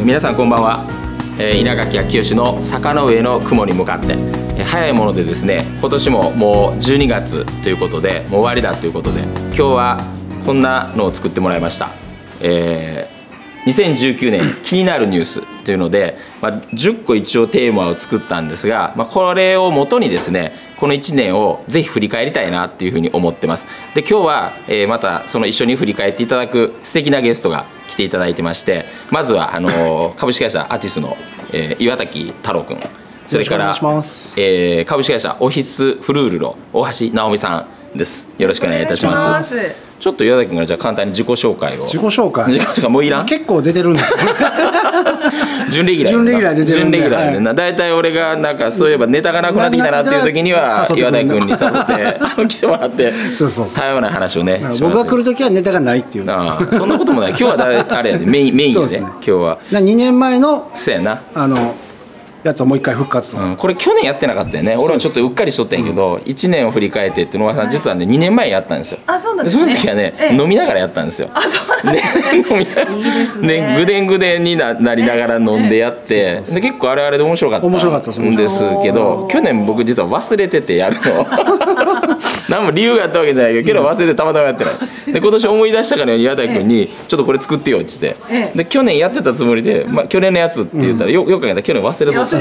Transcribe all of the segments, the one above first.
皆さんこんばんは。稲垣昭義の坂の上の雲に向かって、早いものでですね、今年ももう12月ということでもう終わりだということで、今日はこんなのを作ってもらいました。2019年気になるニュースというので、10個一応テーマを作ったんですが、これをもとにですね、この1年をぜひ振り返りたいなっていうふうに思ってます。で、今日はまたその一緒に振り返っていただく素敵なゲストが来ていただいてまして、まずは株式会社アーティスの岩滝太郎君、それから株式会社オフィスフルールの大橋直美さんです。よろしくお願いいたします。ちょっと岩滝君がじゃあ簡単に自己紹介を。 自己紹介もういらん。 結構出てるんですけど準レギュラー出てるんで、だいたい俺がなんかそういえばネタがなくなってきたなっていう時には岩滝君に誘って来てもらってさような話をね。 僕が来る時はネタがないっていう。 そんなこともない。今日はあれやでメインやで。今日は 2年前のそうやなやつをもう一回復活と、 これ去年やってなかったよね。俺もちょっとうっかりしとったんやけど、1年を振り返ってっていうのは実はね2年前やったんですよ。 あ、そうなんですね。 その時はね飲みながらやったんですよ。 あ、そうなんですね。 飲みながらね、ぐでんぐでんになりながら飲んでやって、で結構あれで面白かったんですけど、去年僕実は忘れててやるの何も理由があったわけじゃないけど忘れてたまたまやってない。で今年思い出したから岩田君にちょっとこれ作ってよっつって、で去年やってたつもりで、去年のやつって言ったらよく考えたら去年忘れとった。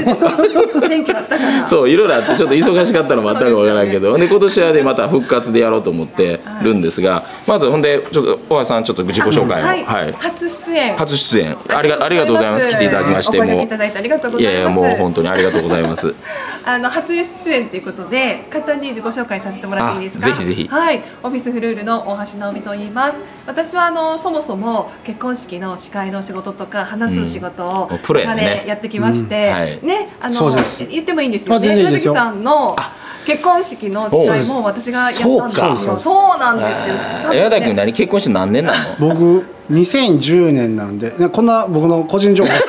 選挙あったからそういろいろあってちょっと忙しかったのもあったかもわからんけど、で今年はねまた復活でやろうと思ってるんですが、まずほんでちょっと大橋さんちょっと自己紹介を。 はい、初出演ありがとうございます。来ていただきまして、 お声掛けいただいてありがとうございます。 いやもう本当にありがとうございます。 初出演ということで簡単に自己紹介させてもらっていいですか。 ぜひぜひ。 はい、オフィスフルールの大橋直美と言います。私はそもそも結婚式の司会の仕事とか話す仕事をやってきましてね、言ってもいいんですよね。岩崎さんの結婚式の司会も私がやったんですよ。そうなんですよ。 岩田君何結婚して何年なの？ 僕2010年なんで、こんな僕の個人情報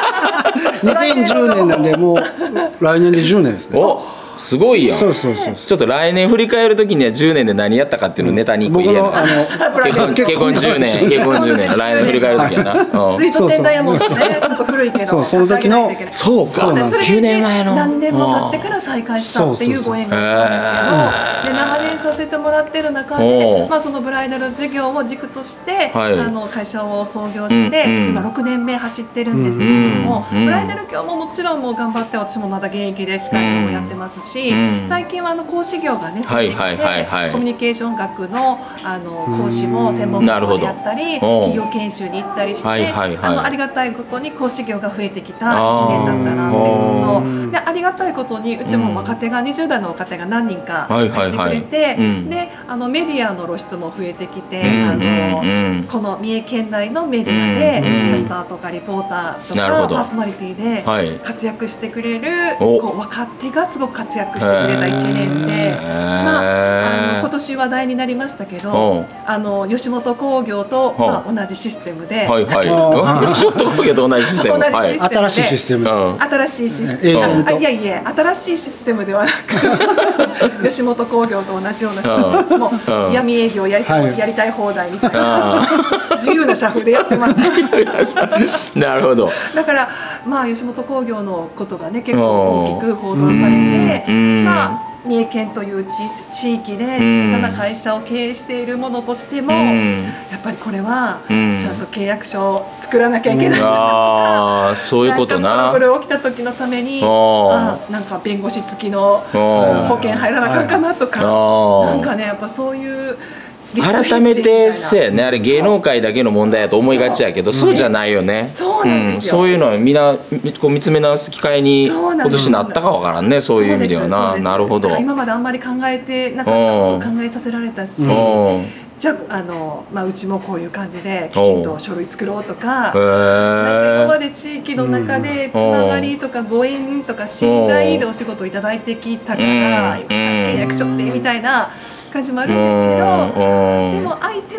2010年なんでもう来年で10年ですね。 すごいやん。 そうちょっと来年振り返るときには10年で何やったかっていうのをネタに1個入れる。結婚10年来年振り返るときやな。 スイートテンダイヤモンドね、ちょっと古いけど、 その時のそうか9年前の何年も経ってから再開したっていうご縁があったんですけど、で長年させてもらってる中で、そのブライダル事業を軸として会社を創業して今6年目走ってるんですけれども、ブライダル業ももちろんもう頑張って、私もまだ現役で司会業もやってますし、最近は講師業がね増えてきて、コミュニケーション学の講師も専門学校でやったり、企業研修に行ったりして、ありがたいことに講師業が増えてきた1年だったなっていうのと、でありがたいことにうちも若手が20代の若手が何人か入ってくれて、でメディアの露出も増えてきて、この三重県内のメディアでキャスターとかリポーターとかパーソナリティで活躍してくれる若手がすごく活躍してくれた1年で、今年話題になりましたけど、吉本興業と同じシステムで、 吉本興業と同じシステム、 新しいシステム、 いや新しいシステムではなく吉本興業と同じような、もう闇営業やりたい放題みたいな自由な社風でやってます。 なるほど。 だから吉本興業のことがね結構大きく報道されて、三重県という地域で小さな会社を経営しているものとしても、やっぱりこれはちゃんと契約書を作らなきゃいけないなとか、 そういうことな。 トラブル起きた時のためになんか弁護士付きの保険入らなあかんかなとか、なんかねやっぱそういう。 改めてそうやね、あれ芸能界だけの問題やと思いがちやけど、そうじゃないよね。そういうのはみんな見つめ直す機会に今年なったかわからんね、そういう意味ではな。なるほど。 今まであんまり考えてなかったことを考えさせられたし、じゃあうちもこういう感じできちんと書類作ろうとか、今まで地域の中でつながりとかご縁とか信頼でお仕事をいただいてきたから、契約書ってみたいな感じもあるんですけど、でも相手のため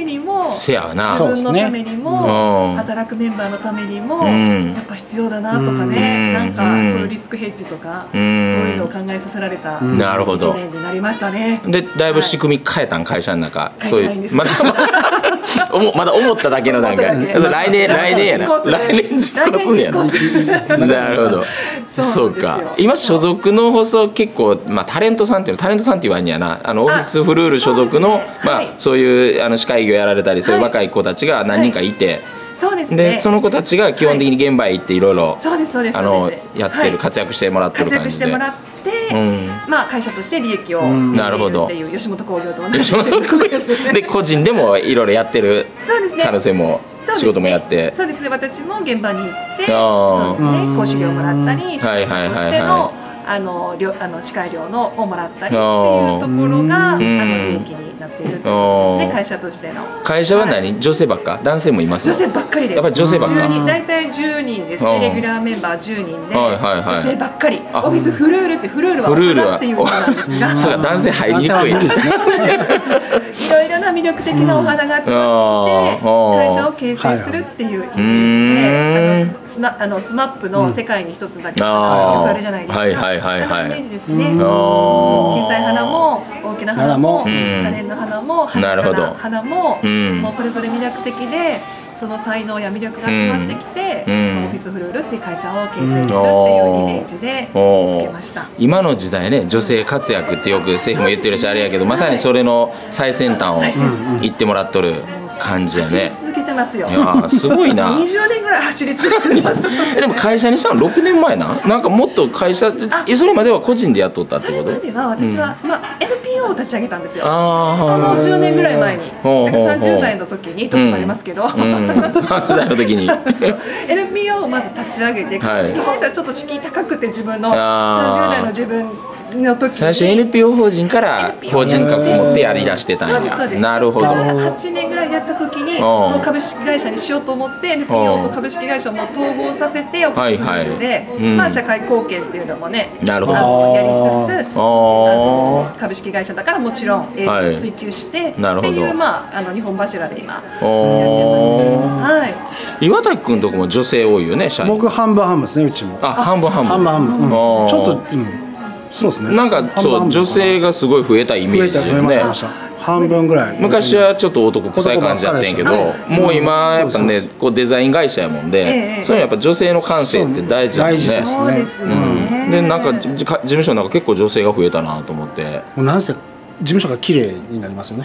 めにもせやな、 自分のためにも、働くメンバーのためにもやっぱ必要だなとかね、なんかそういうリスクヘッジとかそういうのを考えさせられた1年になりましたね。 でだいぶ仕組み変えたん、会社の中。そういうまだ思っただけの段階。来年やな、来年実行するやな。なるほど。そうか。今所属の放送結構タレントさんっていう言わんやな、オフィスフルール所属のそういう司会業やられたりそういう若い子たちが何人かいて、でその子たちが基本的に現場へ行っていろいろやってる、活躍してもらってる感じで。 会社として利益を得ているっていう吉本興業と同じで個人でもいろいろやってる可能性も、仕事もやって、 そうですね、私も現場に行ってそうですね、講師料もらったり、司会者としての司会料をもらったりっていうところが利益になっているということですね、会社としての。会社は何、女性ばっか、男性もいます？ 女性ばっかりです。 やっぱり女性ばっか。 大体10人ですね、レギュラーメンバー10人で女性ばっかり。オフィスフルールって、フルールはお花っていうことなんですが、 そうか、男性入りにくいですね。 いろいろな魅力的なお花が集まって会社を形成するっていうイメージで、スマップの世界に一つだけの花がよくあるじゃないですか。あのイメージですね。小さい花も大きな花も可憐な花も華やかな花も、もうそれぞれ魅力的で、その才能や魅力が集まってきて、そのオフィスフルールっていう会社を形成するっていうイメージでつけました。 今の時代ね、女性活躍ってよく政府も言ってるしあれやけど、まさにそれの最先端を行ってもらっとる感じやね。 続けてますよ。 いやすごいな。 20年ぐらい走り続けてます。 でも会社にしたの6年前なんかもっと会社、それまでは個人でやっとったってこと？ それまでは私はNPO を立ち上げたんですよ。その10年ぐらい前に、30代の時に、年もありますけど、 30代の時に NPO をまず立ち上げて、株式会社ちょっと敷居高くて、自分の30代の自分の時に最初 NPO 法人から法人格を持ってやりだしてたんや。なるほど。 8年ぐらいやった時にもう株式会社にしようと思って、 NPO と株式会社も統合させて、オフィスフルールで社会貢献っていうのもね、やりつつ、株式会社だからもちろん営業を追求してっていう日本柱で今やってます。 岩崎君とこも女性多いよね、社員。 僕半分半分ですね、うちも。 半分半分。 ちょっとそうですね。 なんかそう女性がすごい増えたイメージよね。 半分ぐらい。 昔はちょっと男臭い感じやってんけど、もう今やっぱね、こうデザイン会社やもんで、そういうやっぱ女性の感性って大事なんですね。でなんか事務所なんか結構女性が増えたなと思って。 なんせ事務所が綺麗になりますよね。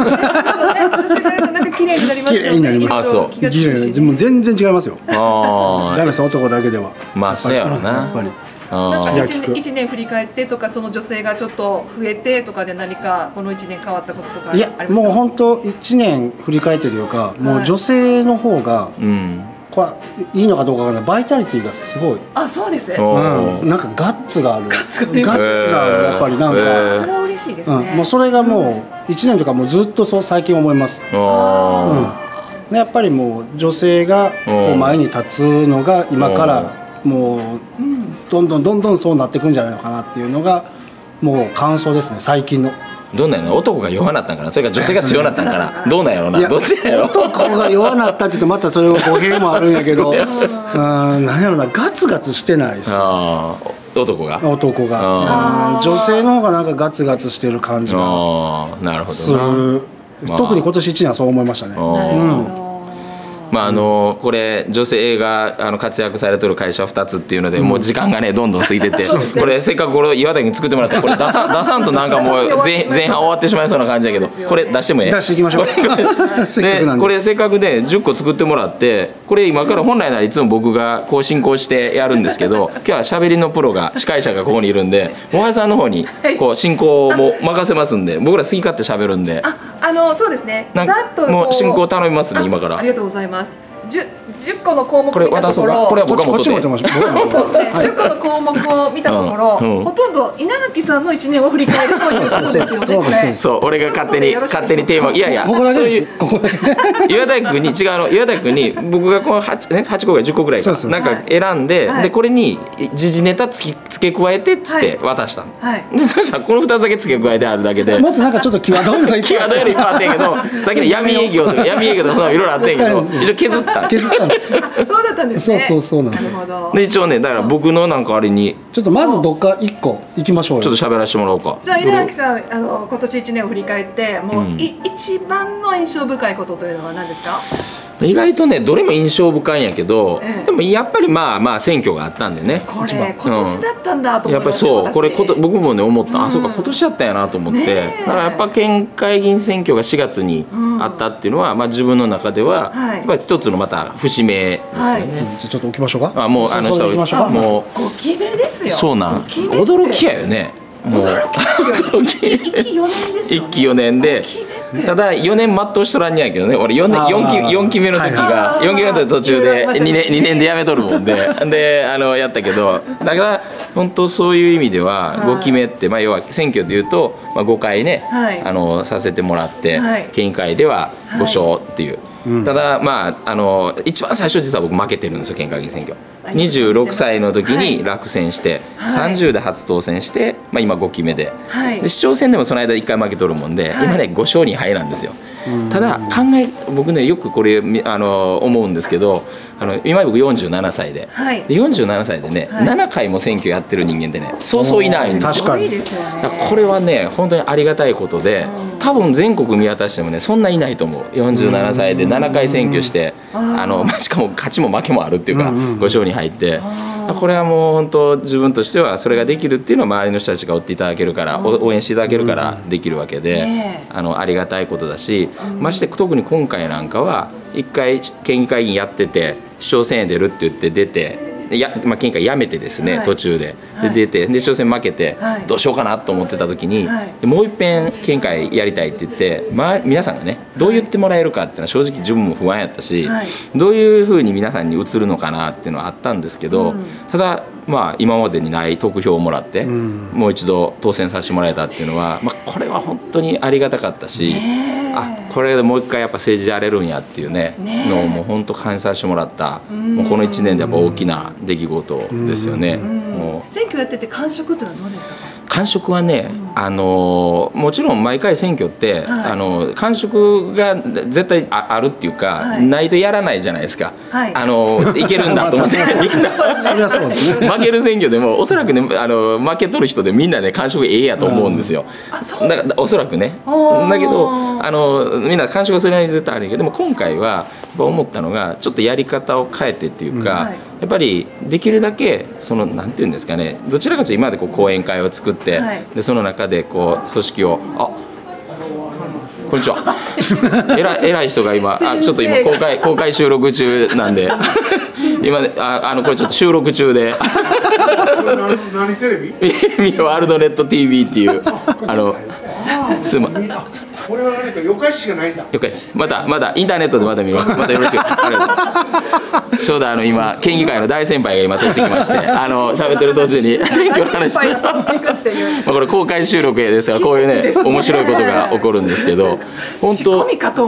なんか綺麗になりますよね。 綺麗になります。そう。綺麗、もう全然違いますよ。ダメです、男だけでは。 まあそうやろな。 やっぱり。 なんか1年振り返ってとか、その女性がちょっと増えてとかで何かこの1年変わったこととかありますか？ いや、もう本当1年振り返ってというか、もう女性の方がこれいいのかどうかわからない、バイタリティがすごい。 あ、そうですね。 なんかガッツがある。ガッツがある、やっぱりなんか。 それは嬉しいですね。 もうそれがもう1年とかもうずっとそう最近思います。やっぱりもう女性がこう前に立つのが今からもうどんどんそうなっていくんじゃないのかなっていうのがもう感想ですね、最近の。 どんなんやろ、男が弱なったんかな、それから女性が強なったんかな、どうなんやろうな、どっちやろ。 男が弱なったって言うとまたそれは語弊もあるんやけど、なんやろな、ガツガツしてないです、ね、 男が女性の方がなんかガツガツしてる感じがする。特に今年1年はそう思いましたね。 これ女性が活躍されてる会社2つっていうので、もう時間がねどんどん過ぎてて、これせっかくこれ岩谷に作ってもらったら、これ出さんとなんかもう前半終わってしまいそうな感じやけど、これ出してもええ？ 出していきましょう。 でこれせっかくね10個作ってもらって、これ今から本来ならいつも僕がこう進行してやるんですけど、今日はしゃべりのプロが司会者がここにいるんで、もはやさんの方にこう進行も任せますんで、僕ら好き勝手しゃべるんで。 そうですね。 もう進行頼みますね、今から。 ありがとうございます。10 10個の項目を見たところ、 これは僕が持ってて、 10個の項目を見たところ、ほとんど稲垣さんの1年を振り返るということですよね。 そう、俺が勝手にテーマ、いやいや、そういう岩田君に岩田君に僕がこの8個ぐらい10個ぐらいかなんか選んで、でこれに時事ネタ付け加えてっつって渡したの。でそしたらこの2つだけ付け加えてあるだけで、 もっとなんかちょっと際どいのがいっぱい、 際どいのいっぱいあってんけど、さっきの闇営業とかそのいろいろあってんけど、一応削った。 そうだったんですね。 そうなんですよ。 で一応ね、だから僕のなんかあれにちょっとまずどっか1個いきましょうよ。 ちょっと喋らせてもらおうか。 じゃあ稲垣さん、今年1年を振り返ってもう一番の印象深いことというのは何ですか？ 意外とね、どれも印象深いんやけど、でもやっぱりまあ選挙があったんでね、 これ今年だったんだと思って、 やっぱりそう、これ僕もね思った、あ、そうか今年やったんやなと思って、だからやっぱ県会議員選挙が4月にあったっていうのは、まあ自分の中ではやっぱり一つのまた節目ですよね。 じゃあちょっと置きましょうか。 もうあの人もう5期目ですよ。 そうなん、驚きやよね。もう 1期4年ですよ。 1期4年で。ただ4年全うしとらんにやけどね、俺4期目の時が4期目の時途中で2年で辞めとるもんでやったけど、だから本当そういう意味では5期目って、まあ要は選挙でいうと5回ねさせてもらって、県議会では5勝っていう。ただまあ一番最初実は僕負けてるんですよ、県会議員選挙。26歳の時に落選して、30で初当選して、まあ、今5期目で、市長選でもその間1回負けとるもんで、今ね5勝2敗なんですよ。ただ僕ねよくこれ思うんですけど、今僕47歳で、47歳でね7回も選挙やってる人間ってねそうそういないんですよ。 確かに。 だからこれはね本当にありがたいことで、多分全国見渡してもねそんないないと思う。47歳で7回選挙して、しかも勝ちも負けもあるっていうか5勝に入って、これはもう本当自分としてはそれができるっていうのは周りの人たちが追っていただけるから、応援していただけるからできるわけで、ありがたいことだし、まして特に今回なんかは1回県議会議員やってて市長選へ出るって言って出て。県議会辞めてですね、途中で出て、市長選負けて、どうしようかなと思ってた時に、もう一遍県議会やりたいって言って、皆さんがねどう言ってもらえるかっていうのは正直自分も不安やったし、どういうふうに皆さんに移るのかなっていうのはあったんですけど、ただ今までにない得票をもらって、もう一度当選させてもらえたっていうのは、これは本当にありがたかったし、これでもう一回やっぱ政治やれるんやっていうねのをもう本当感じさせてもらった、もうこの1年でやっぱ大きな出来事ですよね。 選挙やってて感触ってのはどうでしたか？ 感触はね、もちろん毎回選挙って、感触が絶対あるっていうか、ないとやらないじゃないですか。いけるんだと思ってみんなそれはそうですね。 負ける選挙でもおそらくね負けとる人でみんなね感触ええやと思うんですよ。だからおそらくね。だけどみんな感触がそれなりに絶対あるけど、でも今回はやっぱ思ったのがちょっとやり方を変えてっていうか、やっぱりできるだけなんていうんですかね、どちらかというと今まで講演会を作って、でその中で組織をこんにちは偉い人が今ちょっと今公開収録中なんで今ねこれちょっと収録中で何テレビ？ ワールドネット TV っていうすまこれは何か四日市しかないんだ。 四日市まだインターネットでまだ見ます。またよろしく。ちょうど今県議会の大先輩が今撮ってきまして喋ってる途中に選挙の話してこれ公開収録ですからこういうね面白いことが起こるんですけど、本当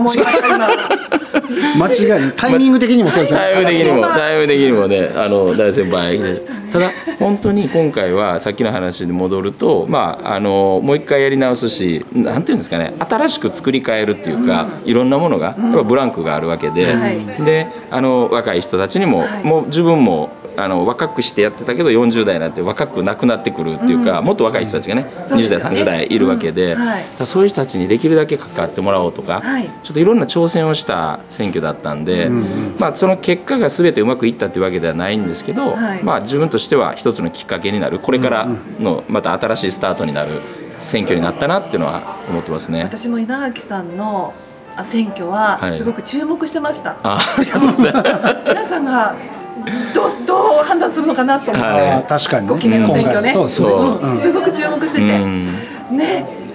間違いない。タイミング的にもそうですね。 タイム的にもね大先輩です。ただ本当に今回はさっきの話に戻ると、もう一回やり直すし、なんていうんですかね、新しく作り変えるっていうか、いろんなものがやっぱブランクがあるわけで、で若い人たちにも、もう自分も若くしてやってたけど40代になって若くなくなってくるっていうか、もっと若い人たちがね20代30代いるわけで、そういう人たちにできるだけ関わってもらおうとか、ちょっといろんな挑戦をした選挙だったんで、その結果が全てうまくいったっていうわけではないんですけど、自分としては一つのきっかけになる、これからのまた新しいスタートになる選挙になったなっていうのは思ってますね。 私も稲垣さんの選挙はすごく注目してました。 ありがとうございます。 皆さんがどう判断するのかなと思って、 確かに 5期目の選挙ね、 そうすごく注目してて、ね、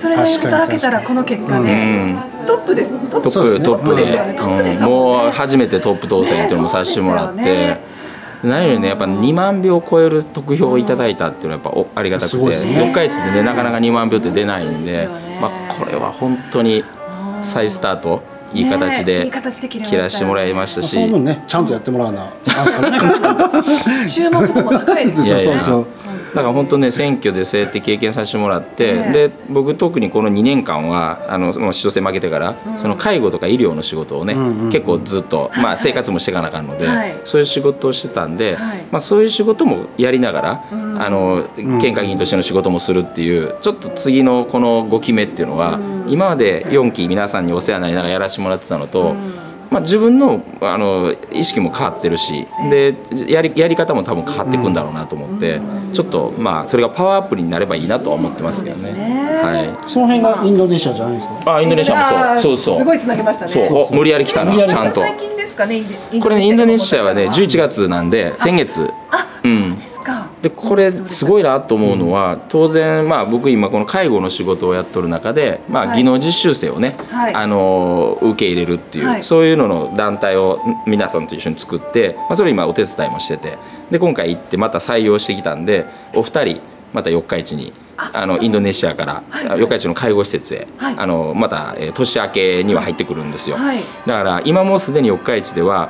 それで蓋開けたらこの結果でトップです。 トップでもう初めてトップ当選っていうのもさせてもらって、何よりねやっぱ2万票を超える得票をいただいたっていうのはやっぱありがたくて、四日市でねなかなか2万票って出ないんで、これは本当に再スタートいい形で切らしてもらいましたし、 その分ねちゃんとやってもらうな注目度も高いですよね。 だから本当ね選挙でそうやって経験させてもらって、で僕特にこの2年間は市長選負けてからその介護とか医療の仕事をね結構ずっと生活もしていかなあかんので、そういう仕事をしてたんで、そういう仕事もやりながら県会議員としての仕事もするっていうちょっと次のこの5期目っていうのは今まで4期皆さんにお世話になりながらやらせてもらってたのと。自分の意識も変わってるし、でやり方も多分変わっていくんだろうなと思って、ちょっとそれがパワーアップになればいいなとは思ってますけどね。はい。 その辺がインドネシアじゃないですか。 インドネシアもそうすごいつなげましたね。 そう無理やり来たなちゃんと。 最近ですかね。 これねインドネシアはね11月なんで先月。でこれすごいなと思うのは、当然僕今この介護の仕事をやっとる中で技能実習生をね受け入れるっていうそういうのの団体を皆さんと一緒に作って、それ今お手伝いもしてて、で今回行ってまた採用してきたんで、お二人また四日市にインドネシアから四日市の介護施設へまた年明けには入ってくるんですよ。だから今もうすでに四日市では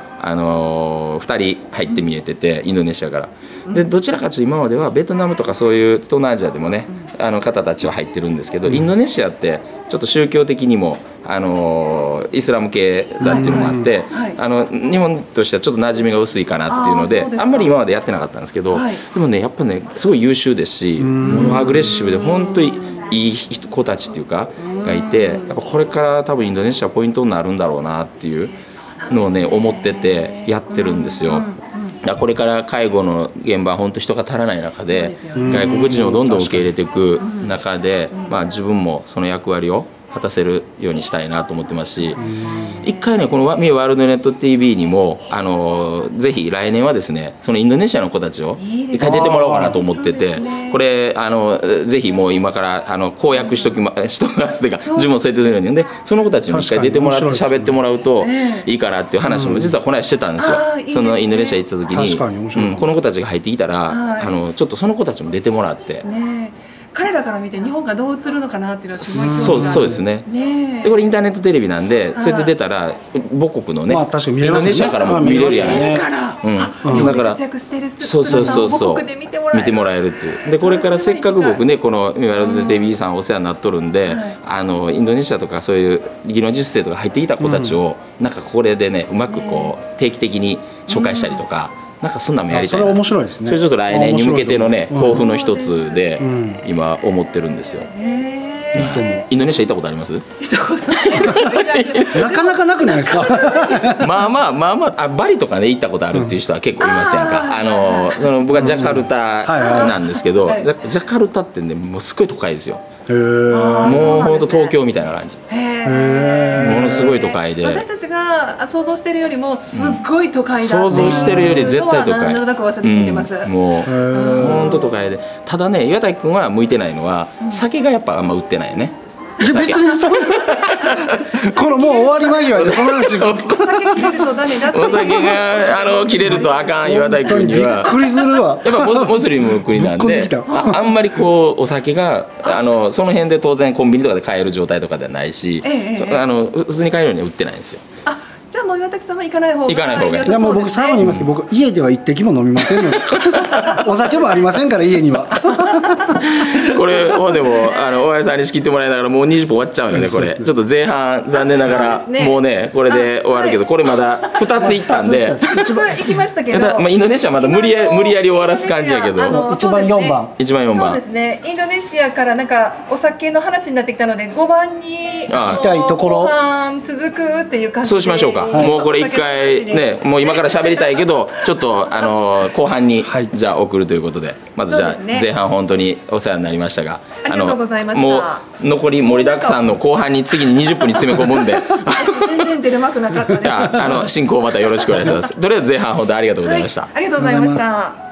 2人入って見えてて、インドネシアから。でどちらかというと今まではベトナムとかそういう東南アジアでもね方たちは入ってるんですけど、インドネシアってちょっと宗教的にもイスラム系だっていうのもあって、日本としてはちょっと馴染みが薄いかなっていうのであんまり今までやってなかったんですけど、でもねやっぱねすごい優秀ですし、アグレッシブで本当にいい子たちっていうかがいて、やっぱこれから多分インドネシアポイントになるんだろうなっていうのをね思っててやってるんですよ。これから介護の現場は本当人が足らない中で外国人をどんどん受け入れていく中で、自分もその役割を果たせるようにしたいなと思ってますし、一回ねこのミーワールドネット TV にもぜひ来年はですねそのインドネシアの子たちを一回出てもらおうかなと思ってて、これぜひもう今から公約しときますというか自分もそうやってするようにで、その子たちに一回出てもらって喋ってもらうといいかなっていう話も実はこの間してたんですよ。そのインドネシア行った時にこの子たちが入ってきたらちょっとその子たちも出てもらって。 彼らから見て日本がどう映るのかなっていうのはすごいそうですね。でこれインターネットテレビなんで、それで出たら母国のねインドネシアからも見れるじゃないですか。だからそう見てもらえるっていう。でこれからせっかく僕ねこのミワールドテレビさんお世話になっとるんで、インドネシアとかそういう技能実習生とか入ってきた子たちをなんかこれでねうまくこう定期的に紹介したりとか。なんかそんなのもやりたいな。 それ面白いですね。 それちょっと来年に向けてのね抱負の一つで今思ってるんですよ。インドネシア行ったことあります？ なかなかなくないですか？ まあバリとかね行ったことあるっていう人は結構いますやんか。その僕はジャカルタなんですけど、ジャカルタってねもうすごい都会ですよ。もう本当東京みたいな感じ。ものすごい都会で。 私たちが想像してるよりもすっごい都会だ。 想像してるより絶対都会。 なんとなく噂で聞いてます。 もう本当都会で。ただね岩谷君は向いてないのは酒がやっぱあんま売ってないよね。 別にそうこのもう終わり間際でその話がお酒切れるとダメだって。 お酒が切れるとあかん岩谷君にはびっくりするわ。 やっぱモスリムの国なんであんまりこうお酒がその辺で当然コンビニとかで買える状態とかではないし、普通に買えるようには売ってないんですよ。 じゃあもう岩滝さんは行かない方がいやもう僕最後に言いますけど、僕家では一滴も飲みませんのでお酒もありませんから家には。 これもうでも大家さんに仕切ってもらいながらもう20分終わっちゃうよねこれ。ちょっと前半残念ながらもうねこれで終わるけど、これまだ2ついったんで行きましたけど、 インドネシアまだ無理やり終わらす感じやけど、 1番4番そうですね。インドネシアからなんかお酒の話になってきたので5番に行きたいところ後半続くっていう感じで。 そうしましょうか。もうこれ一回ねもう今から喋りたいけどちょっと後半にじゃあ送るということで、まずじゃあ前半本当にお世話になりましたが、 ありがとうございました。 もう残り盛りだくさんの後半に次に20分に詰め込むんで全然出るまくなかったです。 進行またよろしくお願いします。とりあえず前半本当にありがとうございました。 ありがとうございました。